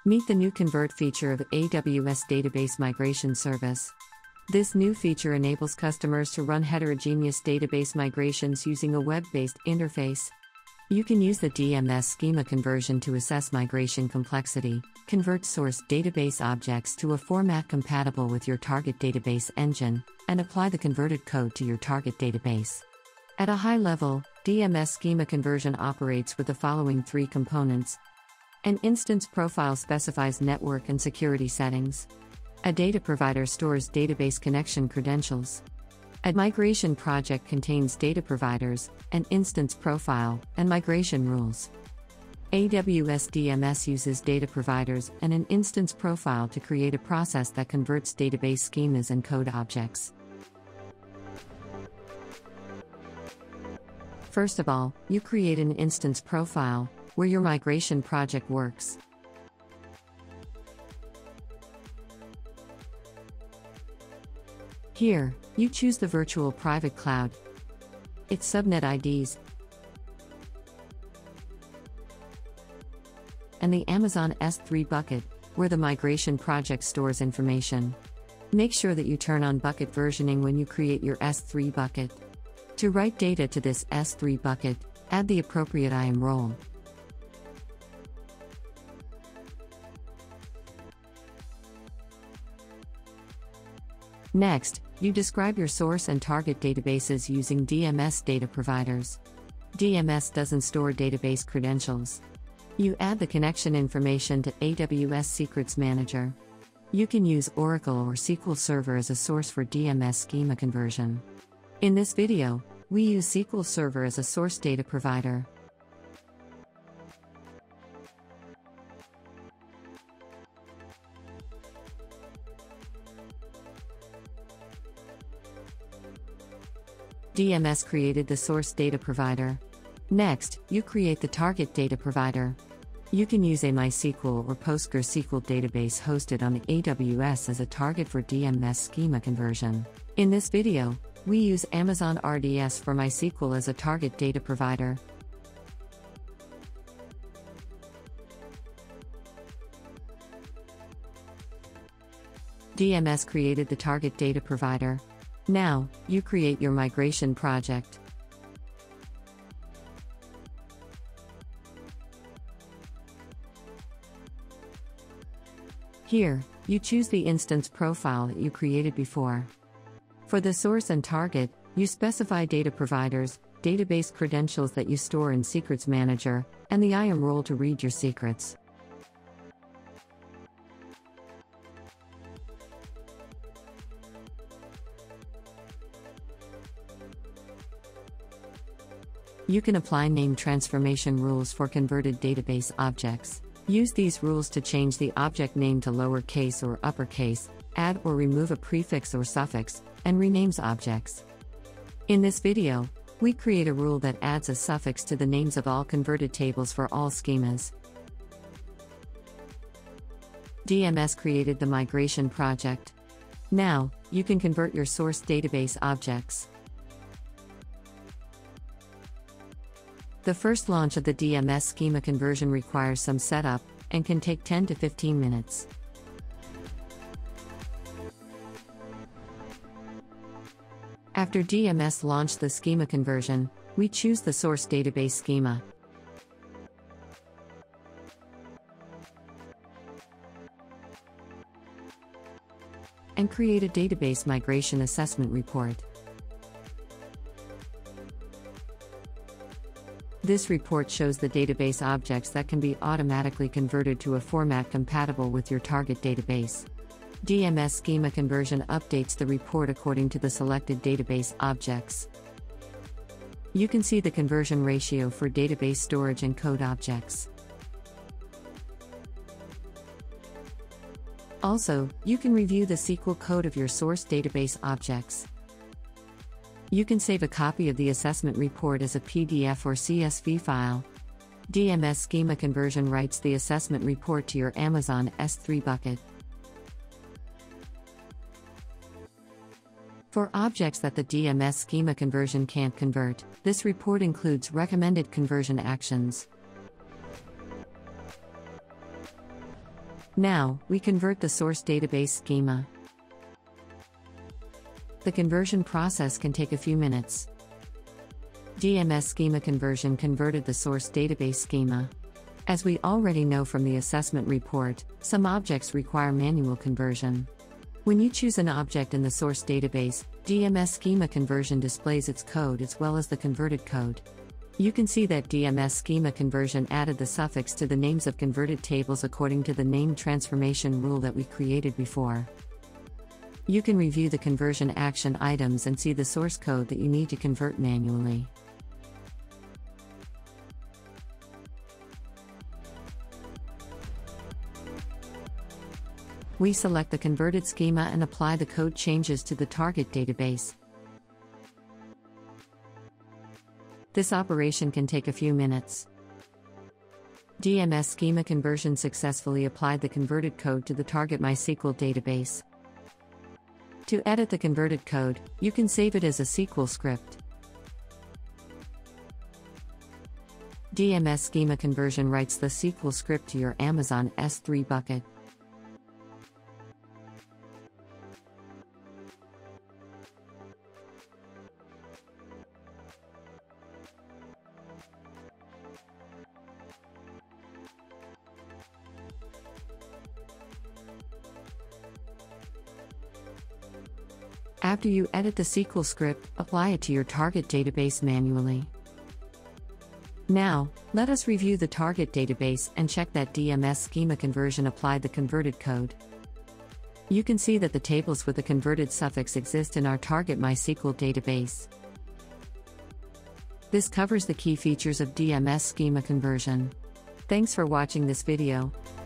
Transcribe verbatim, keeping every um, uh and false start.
Meet the new Convert feature of A W S Database Migration Service. This new feature enables customers to run heterogeneous database migrations using a web-based interface. You can use the D M S Schema Conversion to assess migration complexity, convert source database objects to a format compatible with your target database engine, and apply the converted code to your target database. At a high level, D M S Schema Conversion operates with the following three components. An instance profile specifies network and security settings. A data provider stores database connection credentials. A migration project contains data providers, an instance profile, and migration rules. A W S D M S uses data providers and an instance profile to create a process that converts database schemas and code objects. First of all, you create an instance profile, where your migration project works. Here, you choose the virtual private cloud, its subnet I Ds, and the Amazon S three bucket, where the migration project stores information. Make sure that you turn on bucket versioning when you create your S three bucket. To write data to this S three bucket, add the appropriate I A M role. Next, you describe your source and target databases using D M S data providers. D M S doesn't store database credentials. You add the connection information to A W S Secrets Manager. You can use Oracle or S Q L Server as a source for D M S schema conversion. In this video, we use S Q L Server as a source data provider. D M S created the source data provider. Next, you create the target data provider. You can use a MySQL or PostgreSQL database hosted on A W S as a target for D M S schema conversion. In this video, we use Amazon R D S for MySQL as a target data provider. D M S created the target data provider. Now, you create your migration project. Here, you choose the instance profile that you created before. For the source and target, you specify data providers, database credentials that you store in Secrets Manager, and the I A M role to read your secrets. You can apply name transformation rules for converted database objects. Use these rules to change the object name to lowercase or uppercase, add or remove a prefix or suffix, and renames objects. In this video, we create a rule that adds a suffix to the names of all converted tables for all schemas. D M S created the migration project. Now, you can convert your source database objects. The first launch of the D M S schema conversion requires some setup, and can take ten to fifteen minutes. After D M S launched the schema conversion, we choose the source database schema. And create a database migration assessment report. This report shows the database objects that can be automatically converted to a format compatible with your target database. D M S schema conversion updates the report according to the selected database objects. You can see the conversion ratio for database storage and code objects. Also, you can review the S Q L code of your source database objects. You can save a copy of the assessment report as a P D F or C S V file. D M S schema conversion writes the assessment report to your Amazon S three bucket. For objects that the D M S schema conversion can't convert, this report includes recommended conversion actions. Now, we convert the source database schema. The conversion process can take a few minutes. D M S Schema Conversion converted the source database schema. As we already know from the assessment report, some objects require manual conversion. When you choose an object in the source database, D M S Schema Conversion displays its code as well as the converted code. You can see that D M S Schema Conversion added the suffix to the names of converted tables according to the name transformation rule that we created before. You can review the conversion action items and see the source code that you need to convert manually. We select the converted schema and apply the code changes to the target database. This operation can take a few minutes. D M S Schema Conversion successfully applied the converted code to the target MySQL database. To edit the converted code, you can save it as a S Q L script. D M S Schema Conversion writes the S Q L script to your Amazon S three bucket. After you edit the S Q L script, apply it to your target database manually. Now, let us review the target database and check that D M S Schema Conversion applied the converted code. You can see that the tables with the converted suffix exist in our target MySQL database. This covers the key features of D M S Schema Conversion. Thanks for watching this video.